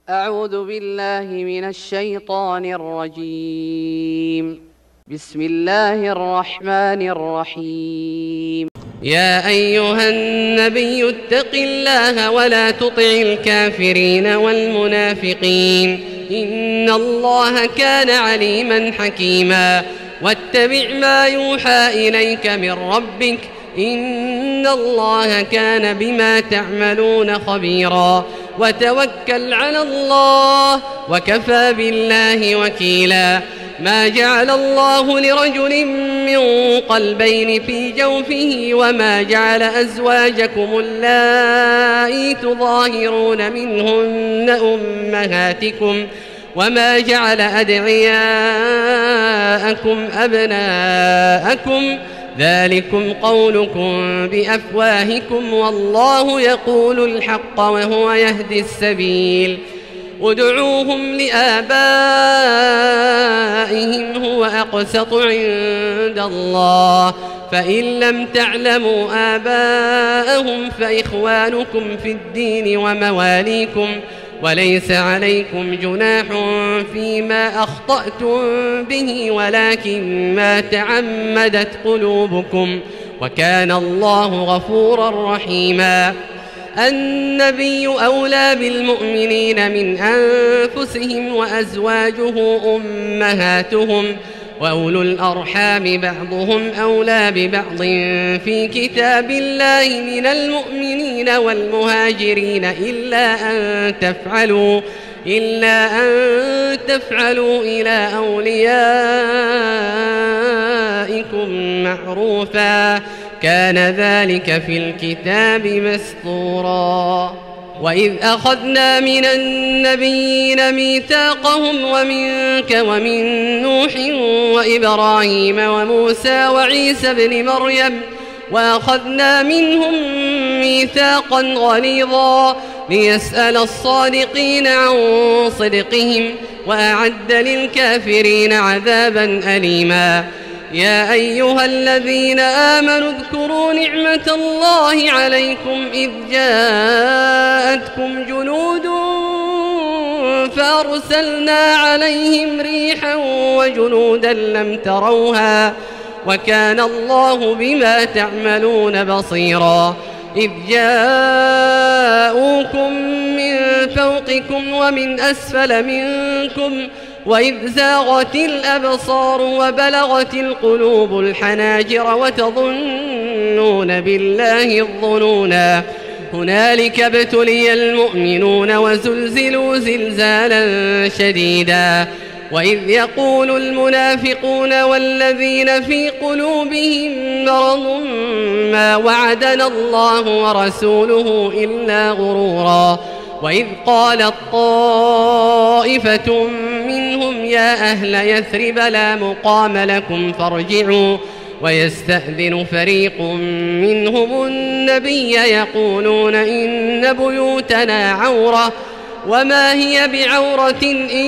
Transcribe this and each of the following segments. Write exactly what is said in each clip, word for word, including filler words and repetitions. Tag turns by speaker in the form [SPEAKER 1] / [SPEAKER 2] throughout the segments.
[SPEAKER 1] أعوذ بالله من الشيطان الرجيم. بسم الله الرحمن الرحيم.
[SPEAKER 2] يا أيها النبي اتق الله ولا تطع الكافرين والمنافقين إن الله كان عليما حكيما واتبع ما يوحى إليك من ربك إن الله كان بما تعملون خبيرا وتوكل على الله وكفى بالله وكيلا ما جعل الله لرجل من قلبين في جوفه وما جعل أزواجكم اللائي تظاهرون منهن أمهاتكم وما جعل أدعياءكم أبناءكم ذلكم قولكم بأفواهكم والله يقول الحق وهو يهدي السبيل ادعوهم لآبائهم هو أقسط عند الله فإن لم تعلموا آباءهم فإخوانكم في الدين ومواليكم وليس عليكم جناح فيما أخطأتم به ولكن ما تعمدت قلوبكم وكان الله غفورا رحيما. النبي أولى بالمؤمنين من أنفسهم وأزواجه أمهاتهم وأولو الأرحام بعضهم أولى ببعض في كتاب الله من المؤمنين والمهاجرين إلا أن تفعلوا إلا أن تفعلوا إلى أوليائكم معروفا كان ذلك في الكتاب مسطورا. وإذ أخذنا من النبيين ميثاقهم ومنك ومن نوح وإبراهيم وموسى وعيسى ابن مريم وأخذنا منهم ميثاقا غليظا ليسأل الصادقين عن صدقهم وأعد للكافرين عذابا أليما. يا أيها الذين آمنوا اذكروا نعمة الله عليكم إذ جاءتكم جنود فأرسلنا عليهم ريحا وجنودا لم تروها وكان الله بما تعملون بصيرا. إذ جاءوكم من فوقكم ومن أسفل منكم وإذ زاغت الأبصار وبلغت القلوب الحناجر وتظنون بالله الظنونا هنالك ابتلي المؤمنون وزلزلوا زلزالا شديدا. وإذ يقول المنافقون والذين في قلوبهم مرض ما وعدنا الله ورسوله إلا غرورا. وإذ قالت طائفة منهم يا أهل يثرب لا مقام لكم فارجعوا ويستأذن فريق منهم النبي يقولون إن بيوتنا عورة وما هي بعورة إن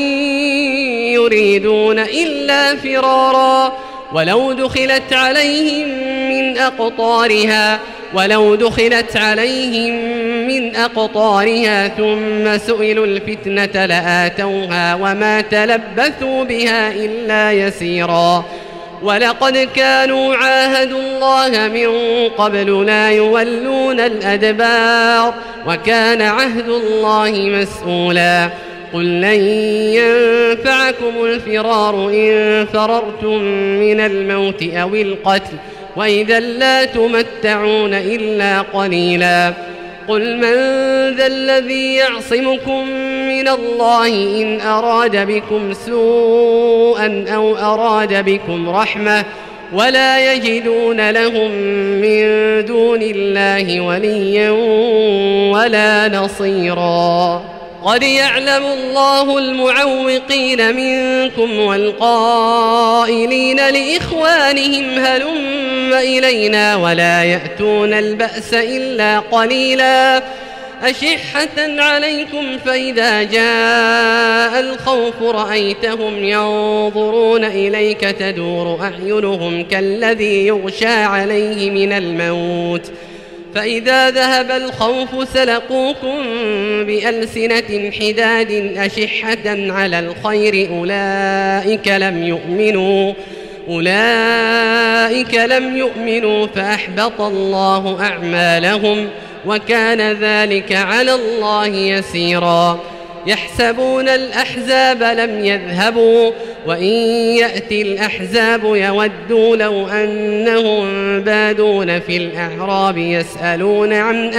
[SPEAKER 2] يريدون إلا فرارا ولو دخلت عليهم من أقطارها ولو دخلت عليهم من أقطارها ثم سئلوا الفتنة لآتوها وما تلبثوا بها إلا يسيرا. ولقد كانوا عاهدوا الله من قبل لا يولون الأدبار وكان عهد الله مسؤولا. قل لن ينفعكم الفرار إن فررتم من الموت أو القتل وإذا لا تمتعون إلا قليلا. قل من ذا الذي يعصمكم من الله إن أراد بكم سوءا أو أراد بكم رحمة ولا يجدون لهم من دون الله وليا ولا نصيرا. قد يعلم الله المعوقين منكم والقائلين لإخوانهم هلم إلينا ولا يأتون البأس إلا قليلا أشحة عليكم فإذا جاء الخوف رأيتهم ينظرون إليك تدور أعينهم كالذي يغشى عليه من الموت فإذا ذهب الخوف سلقوكم بألسنة حداد أشحة على الخير أولئك لم يؤمنوا أولئك لم يؤمنوا فأحبط الله أعمالهم وكان ذلك على الله يسيرا. يحسبون الأحزاب لم يذهبوا وإن يأتي الأحزاب يودوا لو أنهم بادون في الأعراب يسألون عن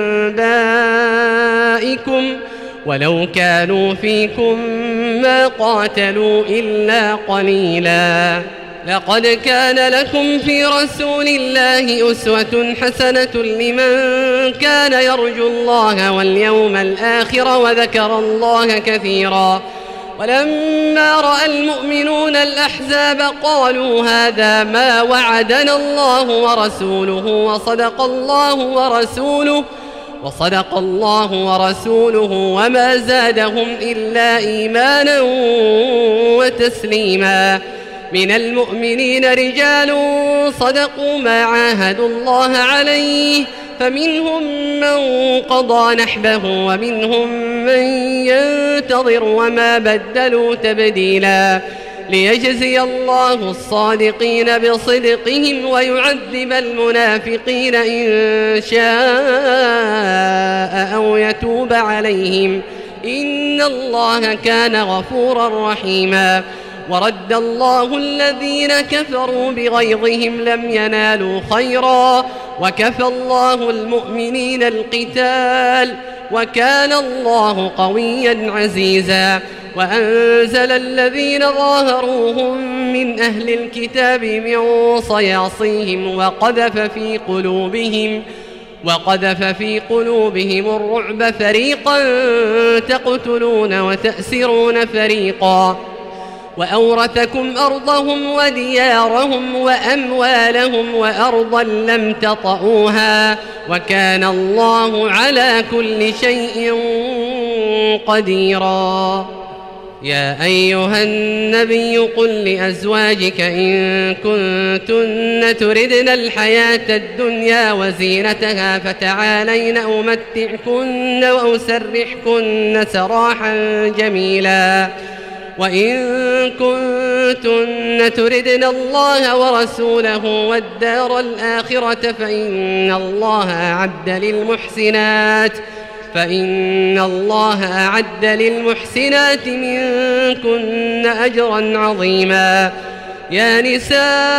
[SPEAKER 2] أنبائكم ولو كانوا فيكم ما قاتلوا إلا قليلا. لقد كان لكم في رسول الله أسوة حسنة لمن كان يرجو الله واليوم الآخر وذكر الله كثيرا. ولما رأى المؤمنون الأحزاب قالوا هذا ما وعدنا الله ورسوله وصدق الله ورسوله وصدق الله ورسوله وما زادهم إلا إيمانا وتسليما. من المؤمنين رجال صدقوا ما عاهدوا الله عليه فمنهم من قضى نحبه ومنهم من ينتظر وما بدلوا تبديلا. ليجزي الله الصادقين بصدقهم ويعذب المنافقين إن شاء أو يتوب عليهم إن الله كان غفورا رحيما. ورد الله الذين كفروا بغيظهم لم ينالوا خيرا وكفى الله المؤمنين القتال وكان الله قويا عزيزا. وأنزل الذين ظاهروهم من أهل الكتاب من صياصيهم وقذف في قلوبهم وقذف في قلوبهم الرعب فريقا تقتلون وتأسرون فريقا. وأورثكم أرضهم وديارهم وأموالهم وأرضا لم تطئوها وكان الله على كل شيء قديرا. يا أيها النبي قل لأزواجك إن كنتن تردن الحياة الدنيا وزينتها فتعالين أمتعكن وأسرحكن سراحا جميلا. وإن كنتن تردن الله ورسوله والدار الآخرة فإن الله أعد للمحسنات فإن الله أعد للمحسنات منكن أجرا عظيما. يا نساء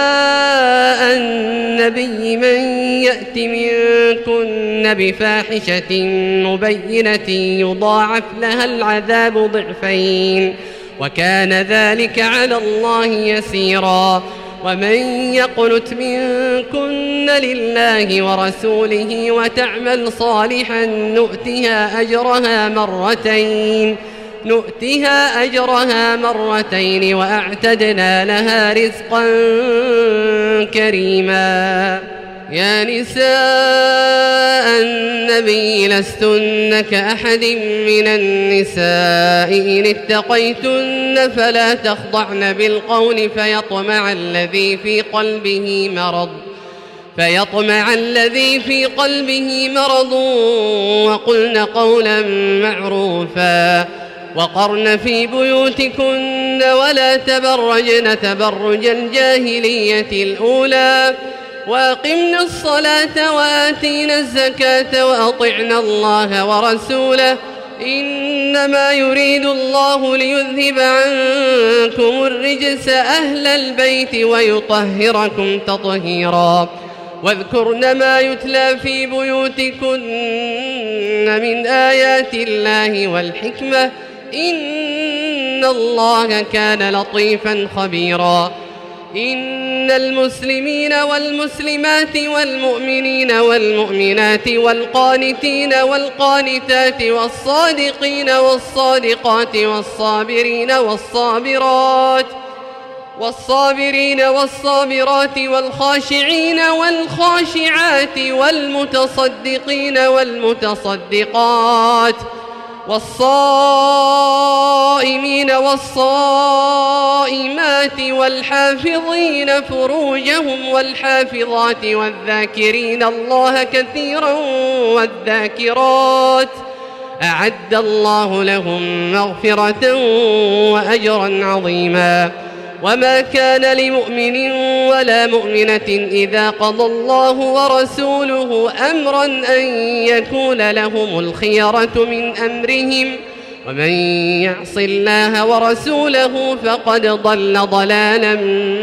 [SPEAKER 2] النبي من يأت منكن بفاحشة مبينة يضاعف لها العذاب ضعفين وكان ذلك على الله يسيرا. ومن يقنت منكن لله ورسوله وتعمل صالحا نؤتها أجرها مرتين نؤتها أجرها مرتين وأعتدنا لها رزقا كريما. يا نساء النبي لستن كأحد من النساء إن اتقيتن فلا تخضعن بالقول فيطمع الذي في قلبه مرض فيطمع الذي في قلبه مرض وقلن قولا معروفا. وقرن في بيوتكن ولا تبرجن تبرج الجاهلية الأولى وأقمنا الصلاة وآتينا الزكاة وأطعنا الله ورسوله إنما يريد الله ليذهب عنكم الرجس أهل البيت ويطهركم تطهيرا. واذكرن ما يتلى في بيوتكن من آيات الله والحكمة إن الله كان لطيفا خبيرا. إن المسلمين والمسلمات والمؤمنين والمؤمنات والقانتين والقانتات والصادقين والصادقات والصابرين والصابرات والصابرين والصابرات والخاشعين والخاشعات والمتصدقين والمتصدقات والصائمين والصائمين الصائمات والحافظين فروجهم والحافظات والذاكرين الله كثيرا والذاكرات أعد الله لهم مغفرة وأجرا عظيما. وما كان لمؤمن ولا مؤمنة إذا قضى الله ورسوله أمرا أن يكون لهم الخيرة من أمرهم ومن يعص الله ورسوله فقد ضل ضلالا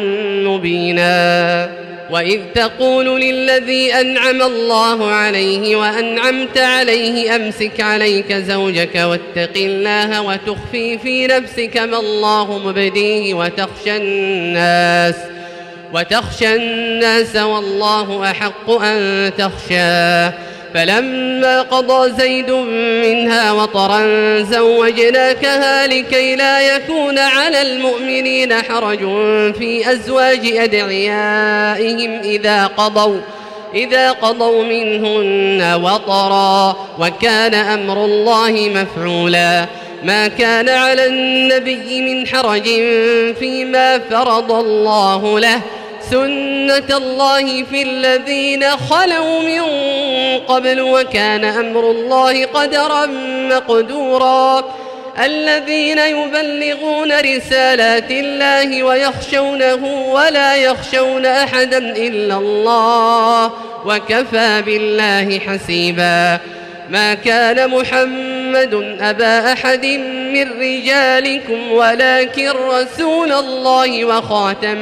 [SPEAKER 2] مبينا. وإذ تقول للذي أنعم الله عليه وأنعمت عليه أمسك عليك زوجك واتق الله وتخفي في نفسك ما الله مبديه وتخشى الناس وتخشى الناس والله أحق أن تخشاه فلما قضى زيد منها وطرا زوجناكها لكي لا يكون على المؤمنين حرج في أزواج أدعيائهم إذا قضوا إذا قضوا منهن وطرا وكان أمر الله مفعولا. ما كان على النبي من حرج فيما فرض الله له سنة الله في الذين خلوا من قبل وكان أمر الله قدرا مقدورا. الذين يبلغون رسالات الله ويخشونه ولا يخشون أحدا إلا الله وكفى بالله حسيبا. ما كان محمد أبا أحد من رجالكم ولكن رسول الله وخاتم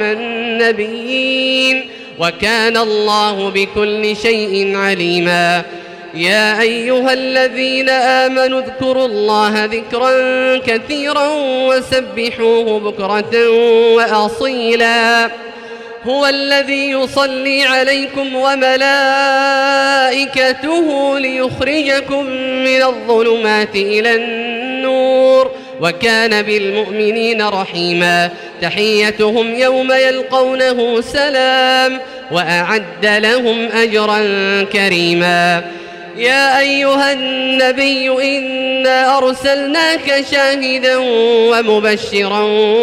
[SPEAKER 2] النبيين وكان الله بكل شيء عليما. يا أيها الذين آمنوا اذكروا الله ذكرا كثيرا وسبحوه بكرة وأصيلا. هو الذي يصلي عليكم وملائكته ليخرجكم من الظلمات إلى النور وكان بالمؤمنين رحيما. تحيتهم يوم يلقونه سلام وأعد لهم أجرا كريما. يا أيها النبي إنا أرسلناك شاهدا ومبشرا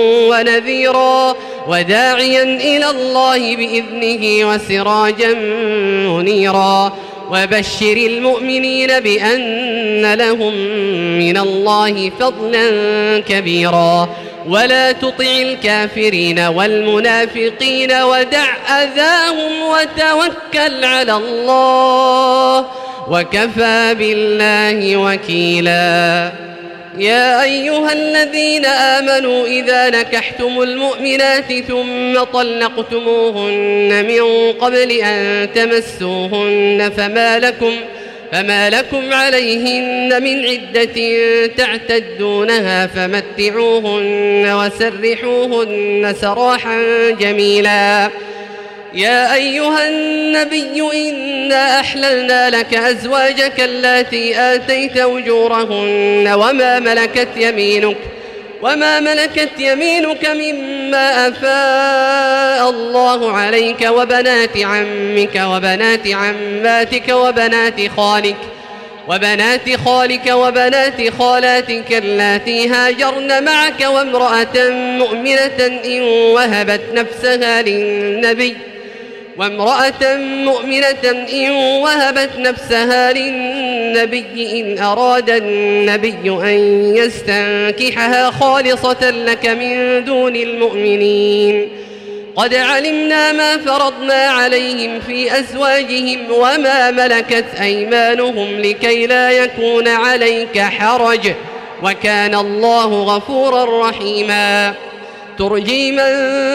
[SPEAKER 2] ونذيرا وداعيا إلى الله بإذنه وسراجا منيرا. وبشر المؤمنين بأن لهم من الله فضلا كبيرا. ولا تطع الكافرين والمنافقين ودع أذاهم وتوكل على الله وكفى بالله وكيلا. يا أيها الذين آمنوا إذا نكحتم المؤمنات ثم طلقتموهن من قبل أن تمسوهن فما لكم, فما لكم عليهن من عدة تعتدونها فمتعوهن وسرحوهن سراحا جميلا. يا أيها النبي إنا أحللنا لك أزواجك اللاتي آتيت أجورهن وما ملكت يمينك وما ملكت يمينك مما أفاء الله عليك وبنات عمك وبنات عماتك وبنات خالك وبنات خالك وبنات خالاتك اللاتي هاجرن معك وامرأة مؤمنة إن وهبت نفسها للنبي وامرأة مؤمنة إن وهبت نفسها للنبي إن أراد النبي أن يستنكحها خالصة لك من دون المؤمنين. قد علمنا ما فرضنا عليهم في أزواجهم وما ملكت أيمانهم لكي لا يكون عليك حرج وكان الله غفورا رحيما. ترجي من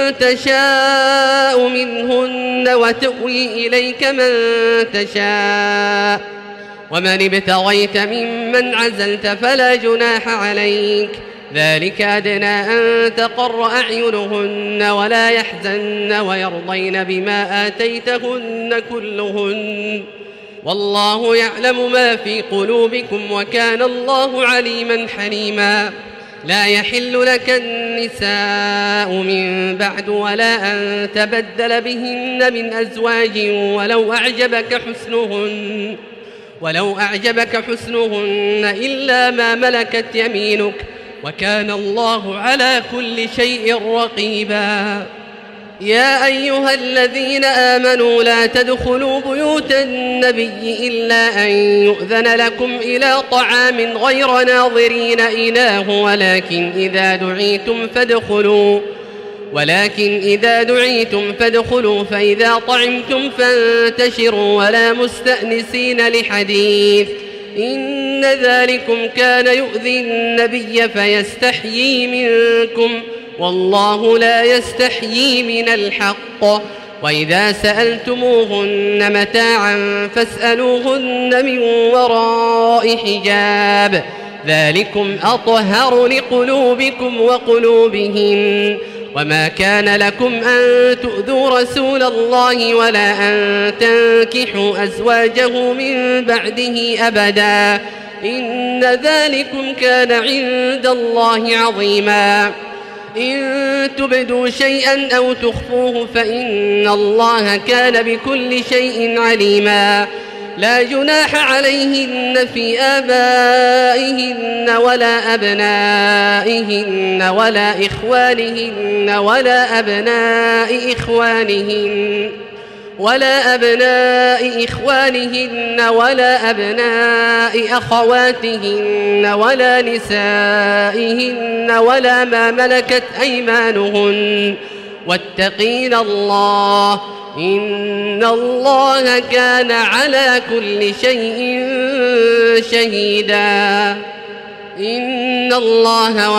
[SPEAKER 2] تشاء منهن وتؤوي إليك من تشاء ومن ابتغيت ممن عزلت فلا جناح عليك. ذلك أدنى أن تقر أعينهن ولا يحزن ويرضين بما آتيتهن كلهن والله يعلم ما في قلوبكم وكان الله عليما حليما. لا يحل لك النساء من بعد ولا أن تبدل بهن من أزواج ولو أعجبك حسنهن ولو أعجبك حسنهن إلا ما ملكت يمينك وكان الله على كل شيء رقيبا. يا أيها الذين آمنوا لا تدخلوا بيوت النبي إلا أن يؤذن لكم إلى طعام غير ناظرين إناه ولكن إذا دعيتم فادخلوا ولكن إذا دعيتم فادخلوا فإذا طعمتم فانتشروا ولا مستأنسين لحديث إن ذلكم كان يؤذي النبي فيستحيي منكم والله لا يستحيي من الحق. وإذا سألتموهن متاعا فاسألوهن من وراء حجاب ذلكم أطهر لقلوبكم وقلوبهن. وما كان لكم أن تؤذوا رسول الله ولا أن تنكحوا أزواجه من بعده أبدا إن ذلكم كان عند الله عظيما. إن تبدوا شيئا أو تخفوه فإن الله كان بكل شيء عليما. لا جناح عليهن في آبائهن ولا أبنائهن ولا إخوانهن ولا أبناء إخوانهن ولا أبناء إخوانهن ولا أبناء أخواتهن ولا نسائهن ولا ما ملكت أيمانهن واتقين الله إن الله كان على كل شيء شهيدا. إن الله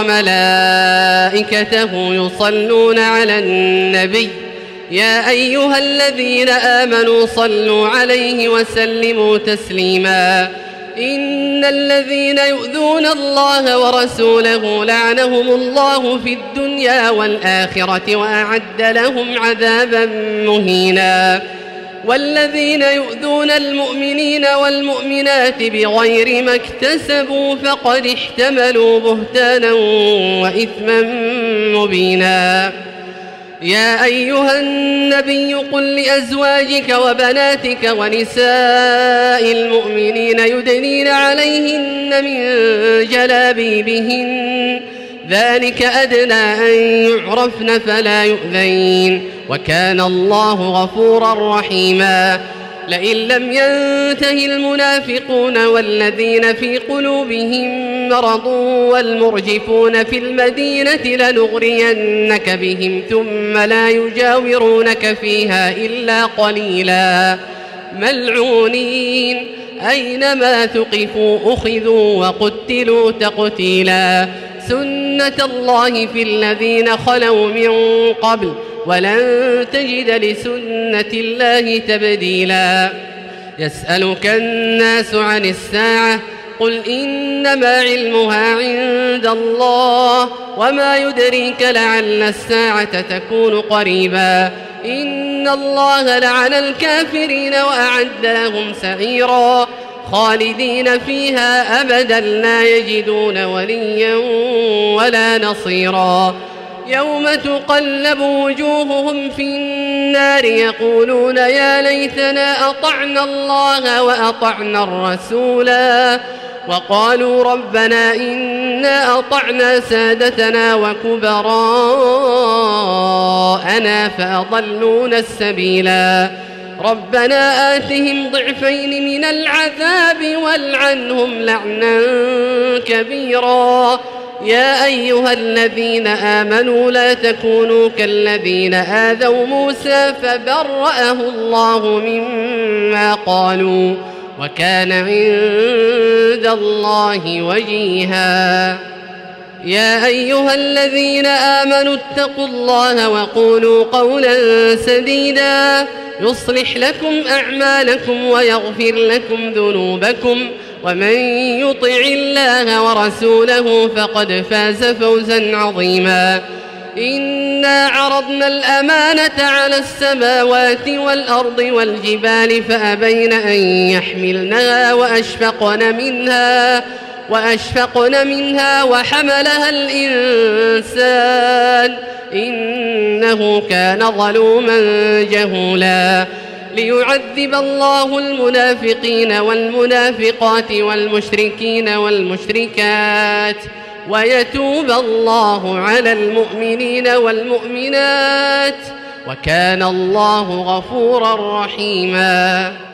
[SPEAKER 2] وملائكته يصلون على النبي يا أيها الذين آمنوا صلوا عليه وسلموا تسليما. إن الذين يؤذون الله ورسوله لعنهم الله في الدنيا والآخرة وأعد لهم عذابا مهينا. والذين يؤذون المؤمنين والمؤمنات بغير ما اكتسبوا فقد احتملوا بهتانا وإثما مبينا. يا أيها النبي قل لأزواجك وبناتك ونساء المؤمنين يدنين عليهن من جلابيبهن ذلك أدنى أن يعرفن فلا يؤذين وكان الله غفورا رحيما. لئن لم ينته المنافقون والذين في قلوبهم مرض والمرجفون في المدينة لنغرينك بهم ثم لا يجاورونك فيها إلا قليلا ملعونين أينما ثقفوا أخذوا وقتلوا تقتيلا. سنة الله في الذين خلوا من قبل ولن تجد لسنة الله تبديلا. يسألك الناس عن الساعة قل إنما علمها عند الله وما يدريك لعل الساعة تكون قريبا. إن الله لعن الكافرين وأعد لهم سعيرا خالدين فيها أبدا لا يجدون وليا ولا نصيرا. يوم تقلب وجوههم في النار يقولون يا ليتنا أطعنا الله وأطعنا الرسولا وقالوا ربنا إنا أطعنا سادتنا وكبراءنا فأضلونا السبيلا. ربنا آتهم ضعفين من العذاب والعنهم لعنا كبيرا. يا أيها الذين آمنوا لا تكونوا كالذين آذوا موسى فبرأه الله مما قالوا وكان عند الله وجيها. يا أيها الذين آمنوا اتقوا الله وقولوا قولا سديدا يصلح لكم أعمالكم ويغفر لكم ذنوبكم ومن يطع الله ورسوله فقد فاز فوزا عظيما. إنا عرضنا الأمانة على السماوات والأرض والجبال فأبين أن يحملنها وأشفقن منها وأشفقن منها وحملها الإنسان إنه كان ظلوما جهولا. ليعذب الله المنافقين والمنافقات والمشركين والمشركات ويتوب الله على المؤمنين والمؤمنات وكان الله غفورا رحيما.